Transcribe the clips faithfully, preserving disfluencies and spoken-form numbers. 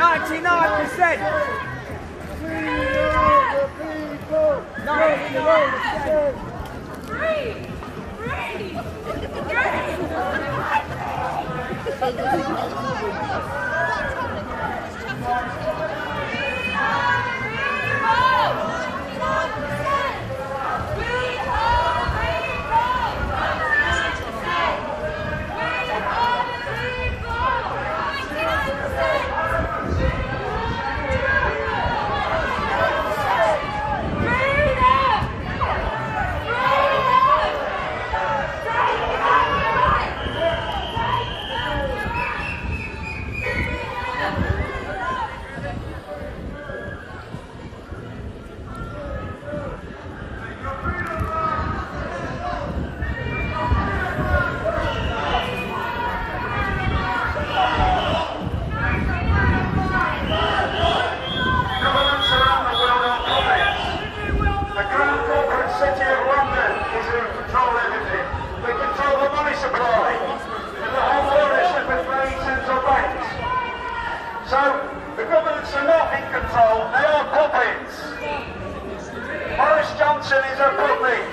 ninety-nine percent. ninety-nine percent. Free! Free! So, the governments are not in control, they are puppets. Boris Johnson is a puppet.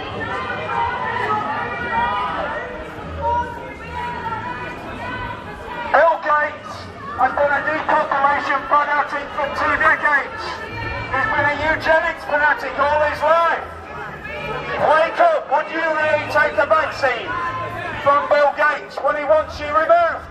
Bill Gates has been a depopulation fanatic for two decades. He's been a eugenics fanatic all his life. Wake up, would you really take the vaccine from Bill Gates when he wants you removed?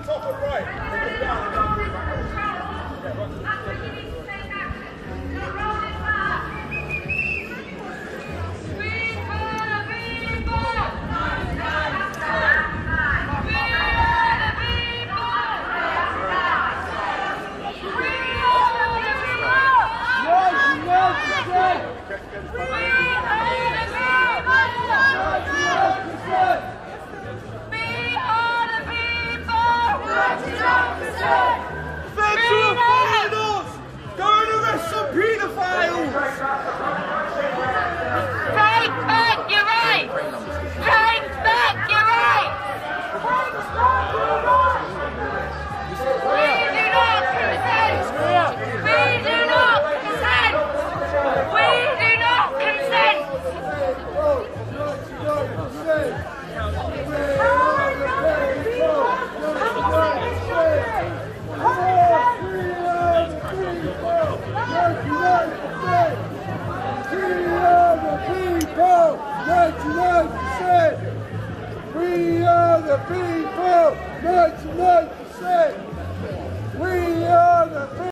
ninety-nine percent! We are the people! ninety-nine percent! We are the people!